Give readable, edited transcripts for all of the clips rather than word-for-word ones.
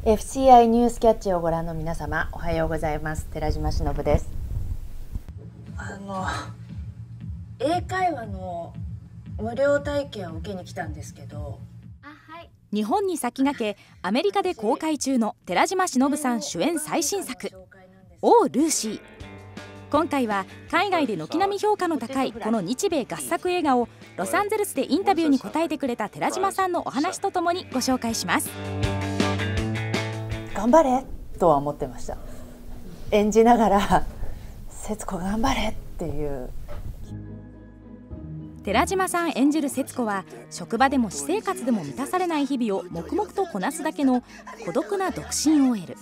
FCI ニュースキャッチをご覧の皆様、おはようございます。寺島しのぶです。英会話の無料体験を受けに来たんですけど、 日本に先駆けアメリカで公開中の寺島しのぶさん主演最新作「オー・ルーシー」。今回は海外で軒並み評価の高いこの日米合作映画をロサンゼルスでインタビューに答えてくれた寺島さんのお話とともにご紹介します。 頑張れとは思ってました。演じながら節子頑張れっていう。 寺島さん演じる節子は職場でも私生活でも満たされない日々を黙々とこなすだけの孤独な独身 OL。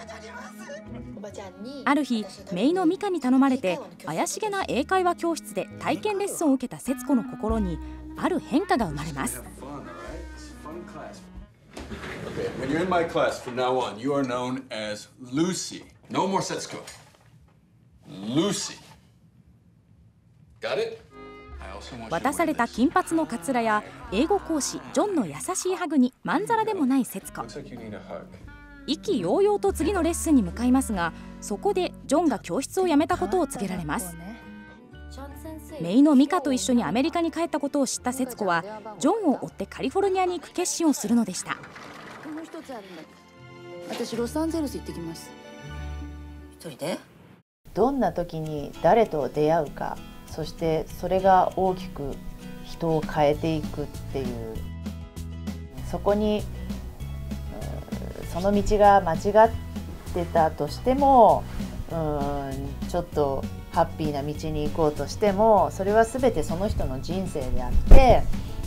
ある日姪の美香に頼まれて怪しげな英会話教室で体験レッスンを受けた節子の心にある変化が生まれます。 Okay, when you're in my class from now on, you are known as Lucy. No more Setsuko. Lucy. Got it? 渡された金髪のカツラや英語講師ジョンの優しいハグにまんざらでもない節子。意気揚々と次のレッスンに向かいますが、そこでジョンが教室を辞めたことを告げられます。姪の美香と一緒にアメリカに帰ったことを知った節子はジョンを追ってカリフォルニアに行く決心をするのでした。 もう一つあるんだけど、私ロサンゼルス行ってきます。一人で？ どんな時に誰と出会うか、そしてそれが大きく人を変えていくっていう、そこにその道が間違ってたとしても、ちょっとハッピーな道に行こうとしても、それは全てその人の人生であって、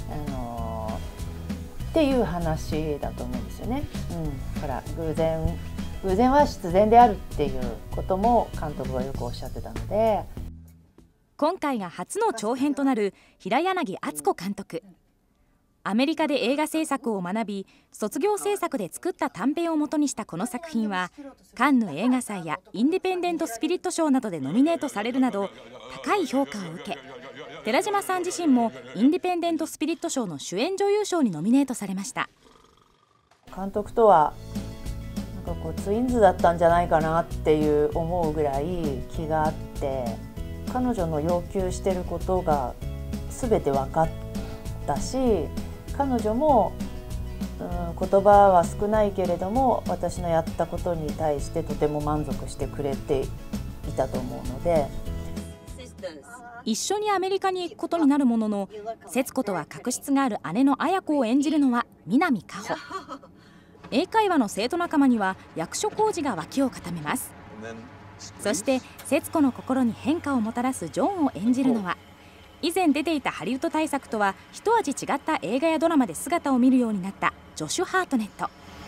っていう話だと思うんですよね。だから偶然は必然であるっていうことも監督はよくおっしゃってたので。 今回が初の長編となる平柳敦子監督。アメリカで映画制作を学び、卒業制作で作った短編をもとにしたこの作品はカンヌ映画祭やインディペンデント・スピリット賞などでノミネートされるなど高い評価を受け、寺島さん自身もインディペンデント・スピリット賞の主演女優賞にノミネートされました。 監督とはなんかこうツインズだったんじゃないかなっていう思うぐらい気があって、彼女の要求してることが全て分かったし、彼女も言葉は少ないけれども私のやったことに対してとても満足してくれていたと思うので、 一緒にアメリカに行くことになるものの、節子とは確執がある姉の綾子を演じるのは南果歩。英会話の生徒仲間には役所広司が脇を固めます。そして節子の心に変化をもたらすジョンを演じるのは、以前出ていたハリウッド大作とは一味違った映画やドラマで姿を見るようになったジョシュ・ハートネット。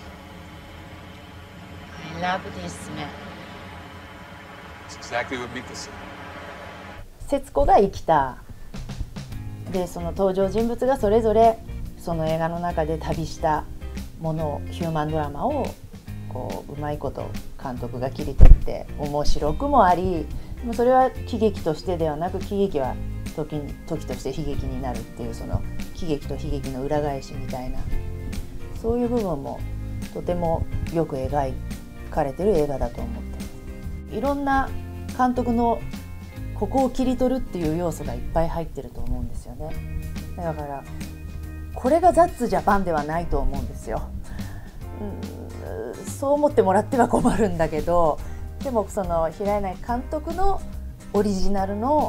節子が生きた。で、その登場人物がそれぞれその映画の中で旅したものを、ヒューマンドラマをこううまいこと監督が切り取って面白くもあり、でもそれは喜劇としてではなく、喜劇は時として悲劇になるっていう、その喜劇と悲劇の裏返しみたいな、そういう部分もとてもよく描かれてる映画だと思ってます。いろんな監督のここを切り取るっていう要素がいっぱい入ってると思うんですよね。だからこれがザッツジャパンではないと思うんですよ。そう思ってもらっては困るんだけど、でもその平柳監督のオリジナルの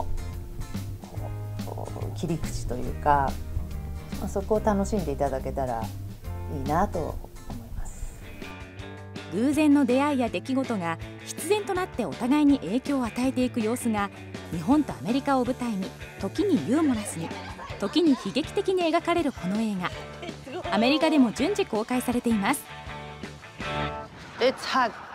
切り口というか、そこを楽しんでいただけたらいいなと思います。 偶然の出会いや出来事が必然となってお互いに影響を与えていく様子が、日本とアメリカを舞台に時にユーモラスに、時に悲劇的に描かれるこの映画、アメリカでも順次公開されています。 It's hot.